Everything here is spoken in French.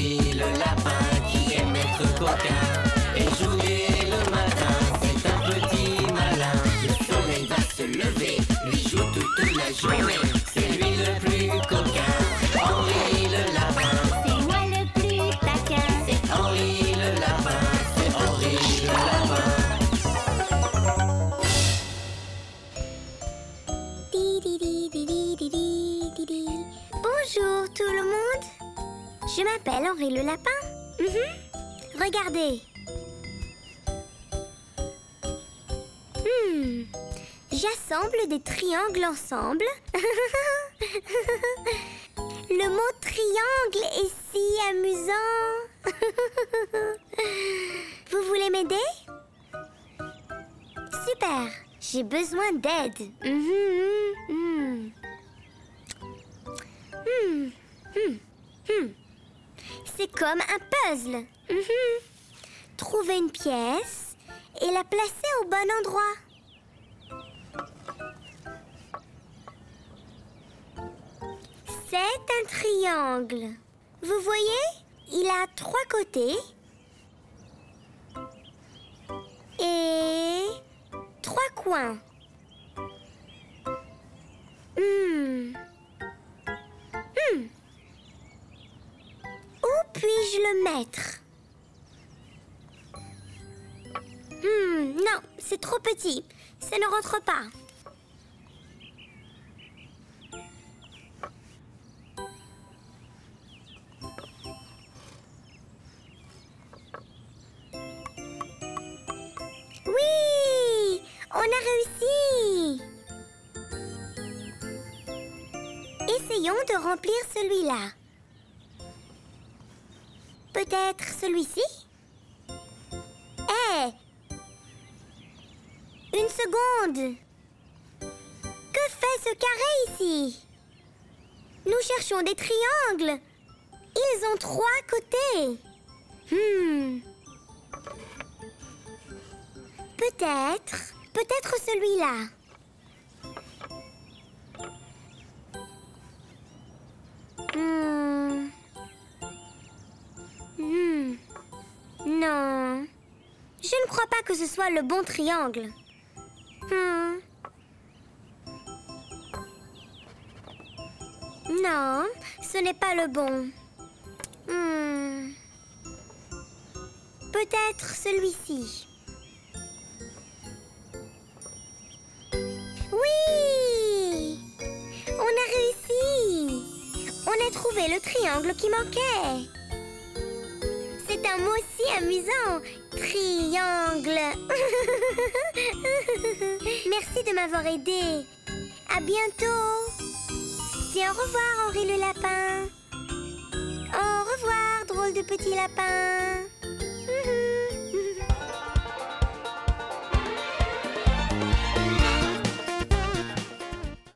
Henri le lapin qui aime être coquin et jouer le matin. C'est un petit malin. Le soleil va se lever, lui joue toute la journée. C'est lui le plus coquin, Henri le lapin. C'est moi le plus taquin. C'est Henri le lapin, c'est Henri le lapin. Bonjour tout le monde. Je m'appelle Henri le lapin. Regardez. J'assemble des triangles ensemble. Le mot triangle est si amusant. Vous voulez m'aider? Super. J'ai besoin d'aide. C'est comme un puzzle. Trouver une pièce et la placer au bon endroit. C'est un triangle. Vous voyez? Il a 3 côtés et 3 coins. Où puis-je le mettre? Non, c'est trop petit. Ça ne rentre pas. Oui! On a réussi! Essayons de remplir celui-là. Peut-être celui-ci? Hé! Une seconde! Que fait ce carré ici? Nous cherchons des triangles. Ils ont 3 côtés. Peut-être celui-là. Non. Je ne crois pas que ce soit le bon triangle. Non, ce n'est pas le bon. Peut-être celui-ci. Oui! On a réussi! On a trouvé le triangle qui manquait. C'est un mot si amusant. Triangle. Merci de m'avoir aidé. À bientôt. Dis au revoir, Henri le lapin. Au revoir, drôle de petit lapin.